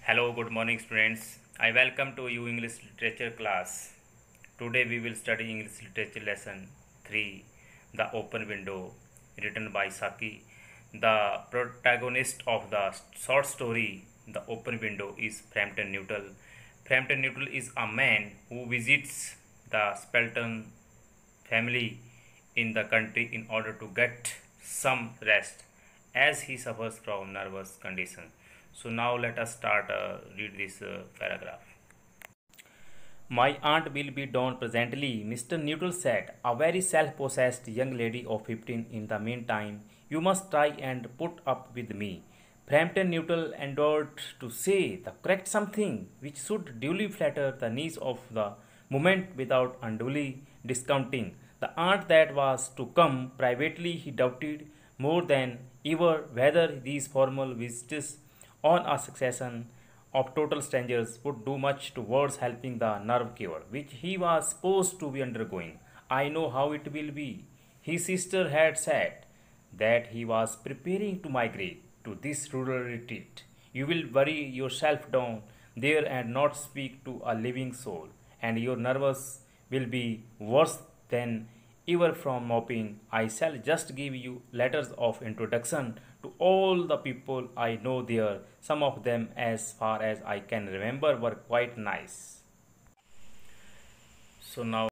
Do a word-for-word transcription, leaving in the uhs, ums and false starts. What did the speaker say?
Hello, good morning, students. I welcome to you English literature class. Today we will study English literature lesson three, The Open Window, written by Saki. The protagonist of the short story, The Open Window, is Frampton Newton. Frampton Newton is a man who visits the Spelton family in the country in order to get some rest as he suffers from nervous condition. So now let us start uh, read this uh, paragraph. My aunt will be down presently, Mister Newton said, a very self-possessed young lady of fifteen. In the meantime, you must try and put up with me. Frampton Newton endeavored to say the correct something which should duly flatter the needs of the moment without unduly discounting the aunt that was to come. Privately, he doubted more than ever whether these formal visits on a succession of total strangers would do much towards helping the nerve cure which he was supposed to be undergoing. I know how it will be. His sister had said that he was preparing to migrate to this rural retreat. You will worry yourself down there and not speak to a living soul, and your nerves will be worse than ever from moping. I shall just give you letters of introduction to all the people I know there. Some of them, as far as I can remember, were quite nice. So now